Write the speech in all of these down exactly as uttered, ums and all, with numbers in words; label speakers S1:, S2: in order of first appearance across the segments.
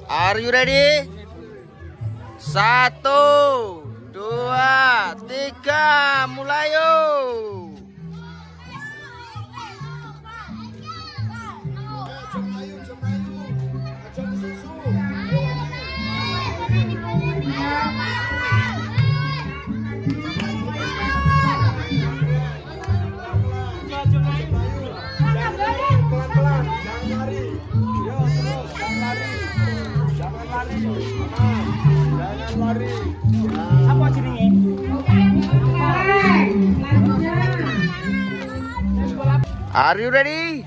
S1: Are you ready? Satu, dua, tiga, mulai yuk.
S2: Apa jenenge?
S1: Are you ready?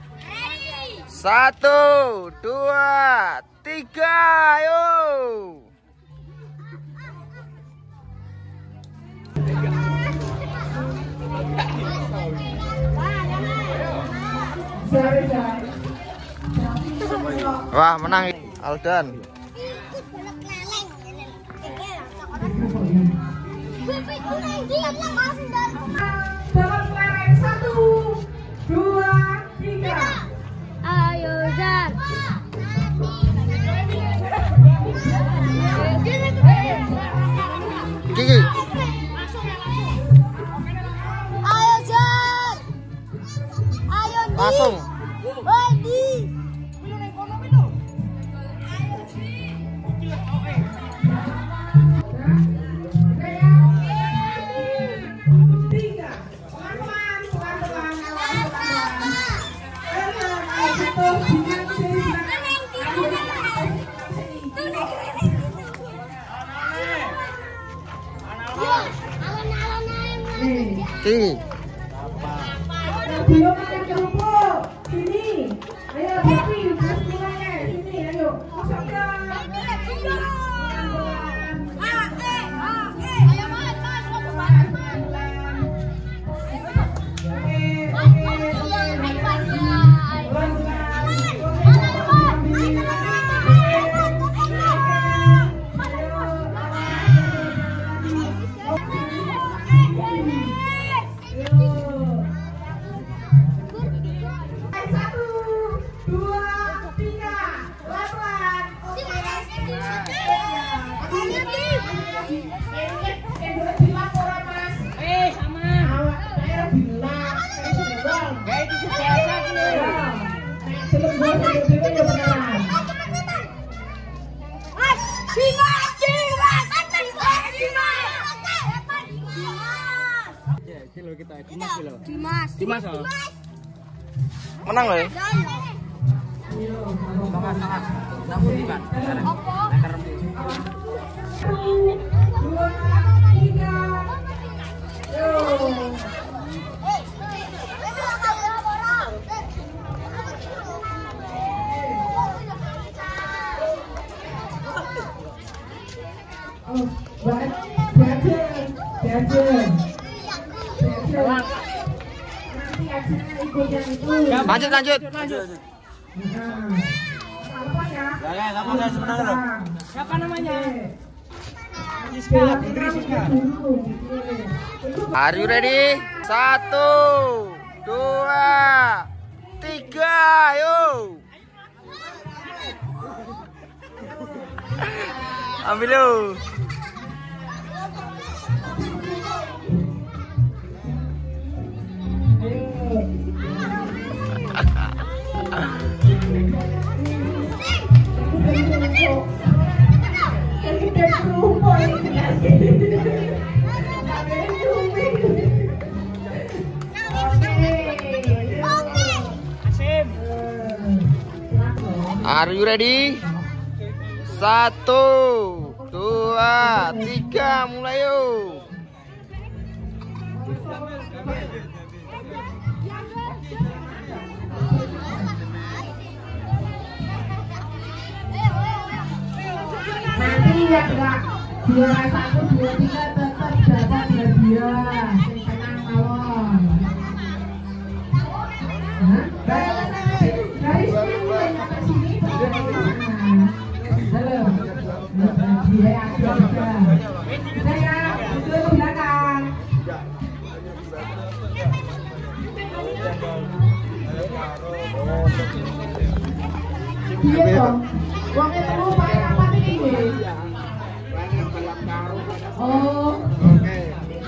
S1: Satu, dua, tiga, ayo. Wah, menang Aldan.
S3: Satu, dua, tiga.
S4: Ayo Zan.
S1: Gigi.
S4: Ayo Zan. Ayo Di.
S1: Langsung.
S4: Woi Di.
S1: Sini.
S3: Belum makan kerupuk. Sini. Ayo Bobi, terus mulai. Sini, ayo. Masuk ke.
S4: Ayo Mas, Mas, mau banget Mas.
S2: Kita Dimas lho.
S4: Dimas.
S2: Dimas oh.
S1: Menang loh ya.
S2: Tengah-tengah. Namun di kan.
S4: Apa?
S3: Dua, tiga. Yo. Oh, buat jajan, jajan. Nanti aja ikut yang itu.
S1: Lanjut, lanjut.
S2: Lanjut.
S3: Apa ya?
S2: Ya, kamu enggak sebenarnya loh. Siapa namanya? Siska, Putri Siska.
S1: Are you ready? Satu, dua, tiga, ayo. Ambil yuk. Are you ready? Satu, dua, tiga, mulai yuk.
S3: Nanti yang enggak juara satu, dua, tiga tetap dapat hadiah. Yang tenang mawon. Hah? Dari sini mulai sampai sini. Halo. Hadiah ada ada. Saya duduk di belakang. Iya dong. Wongnya temu pakai apa nih? Oh.
S2: Oke.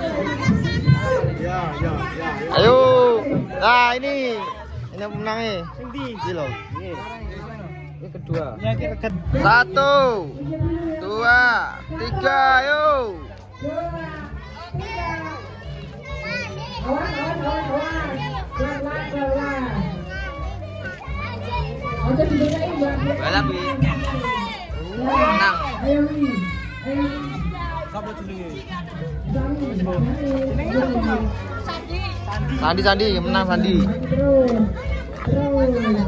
S2: Ya, ya, ya.
S1: Ayo. Nah, ini. Ini pemenangnya.
S2: Sindi.
S1: Ini loh.
S2: Ini.
S1: Ini kedua.
S2: Ya, kita ke
S1: Satu, dua, tiga, ayo.
S3: Awas, awas, awas, awas. Pelan, pelan. Ojo dibedain, Mbak.
S1: Balap wi. Menang.
S3: Ayo, Wi. Ayo.
S2: Sapa jenenge?
S3: Jenenge apa, Bang?
S1: Sandi, Sandi, menang Sandi.
S3: Terus. Terus.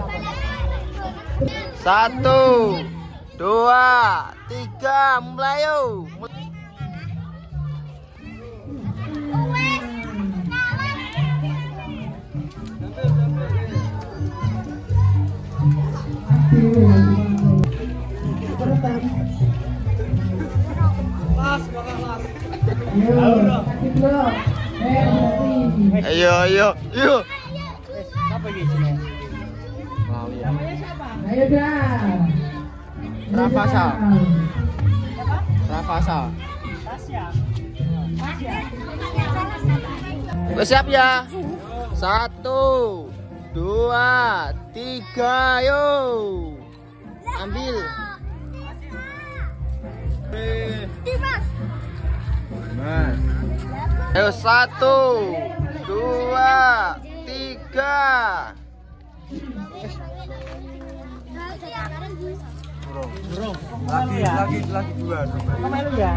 S1: Satu, dua, tiga, mulai yuk.
S2: Las, bakal las.
S1: Ayo, ayo, yuk.
S2: Apa iki jenenge?
S3: Ayo dah.
S1: Rafasa. Rafasa.
S2: Tasya.
S1: Udah siap ya? Satu, dua, tiga, ayo. Ambil.
S4: Dimas.
S1: Ayo satu, dua, tiga.
S2: Burung. Lagi, lagi, lagi dua. Kemana ya?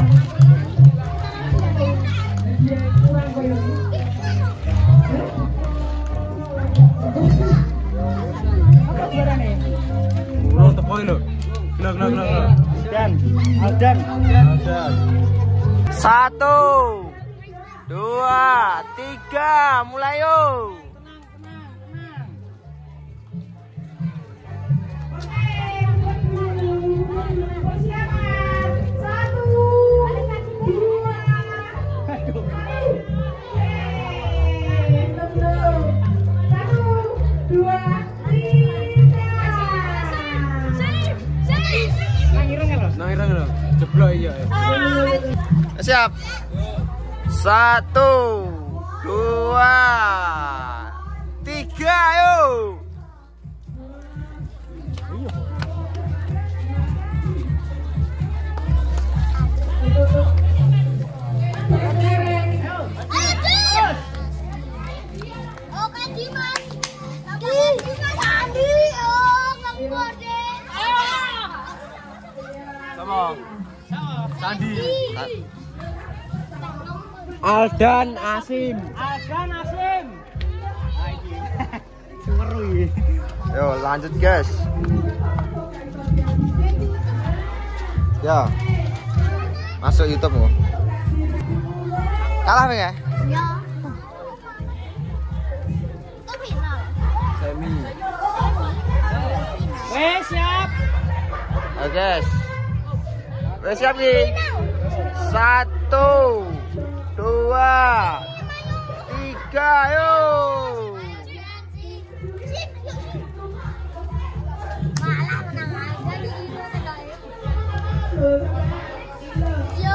S2: Apa juara nih? Burung tepoi lo. Gelak, gelak, gelak. Dan, Aldan. Aldan.
S1: Satu, dua, tiga, mulai yuk.
S2: Jeblok iya.
S1: Siap. Satu, dua, tiga, ayo.
S4: Oke Dimas. Dimas Andi. Oh, kamu gede.
S2: Sama. Sandi.
S1: Aldan Asim.
S2: Aldan Asim. Lagi. Semeru iki.
S1: Yo, lanjut guys. Ya. Masuk YouTube mau. Kalah ya?
S4: Ya. Itu final.
S1: Semi.
S2: Wes siap.
S1: Oke guys. Wes siap nih. Satu, dua, tiga, ayo.
S4: Malah menang aja di Yo.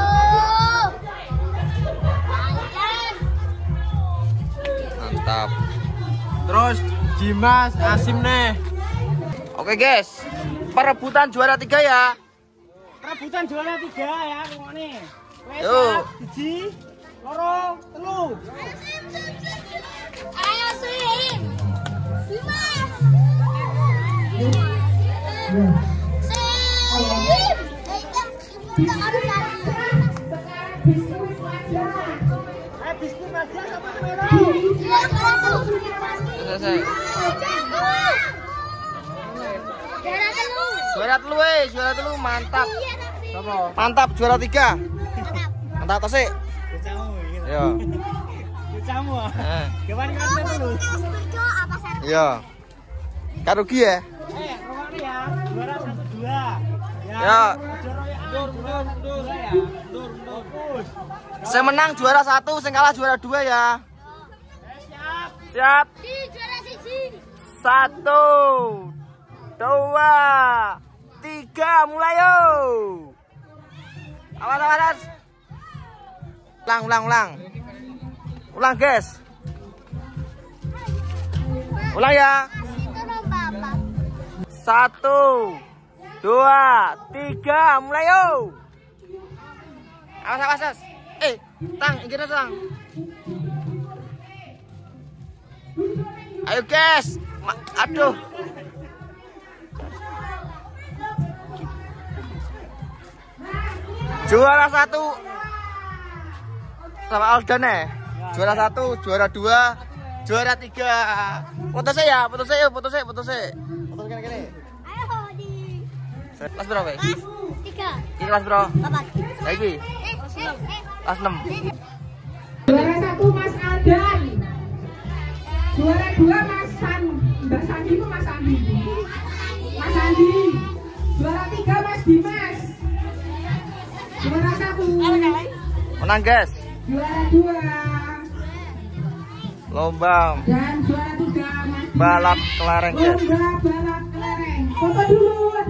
S1: Mantap.
S2: Terus Dimas Asim nih.
S1: Oke guys, perebutan juara tiga ya.
S2: Rebutan juara tiga ya ngene. Wes
S1: Yo.
S2: siji, loro, telu.
S4: Ayo Sim. Dimas. Sim. Eh, kan ibu tak ada lagi.
S2: Eh biskuit aja sama melo.
S4: Iya, kalau
S1: Selesai.
S4: Juara telu.
S1: Juara telu, eh, juara telu mantap.
S2: Sama.
S1: Mantap juara tiga.
S4: Mantap.
S1: Mantap tos sih.
S2: Kecamu gitu.
S1: Yo.
S2: Kecamu.
S1: Eh,
S2: Kawan kan dulu.
S4: Setuju apa sih?
S1: yo. Karugi ya.
S2: Eh, rumahnya ya. Juara satu dua.
S1: Ya.
S2: Juara ya. Dur, dur, dur ya. Dur, dur. Fokus.
S1: Saya menang juara satu, saya kalah juara dua ya.
S2: Eh, siap.
S1: Siap.
S4: Di juara siji.
S1: Satu, dua, tiga, mulai yo. Awas, awas, awas. Ulang, ulang, ulang. Ulang, guys. Ulang ya.
S4: Itu lomba apa?
S1: Satu, dua, tiga, mulai yo. Awas, awas, awas. Eh, tang, ingin tang. Ayo guys. Ma aduh. Juara satu sama Aldan ya. Juara satu, juara dua, juara tiga. Foto saya, foto saya, foto saya, foto saya. Foto saya gini.
S4: Ayo di
S1: Kelas berapa?
S4: kelas tiga.
S1: Ini kelas berapa?
S4: Bapak.
S1: Lagi.
S4: Eh, eh, eh.
S1: Kelas enam.
S3: Juara satu Mas Aldan. Juara dua Mas San. Mbak Sandi itu Mas Andi. Mas Andi. Juara tiga Mas Dimas. Juara satu.
S1: Menang guys.
S3: Juara dua.
S1: Lomba
S3: Dan juara tiga Mas Dimas.
S1: balap kelereng guys.
S3: Lomba balap kelereng. Foto dulu.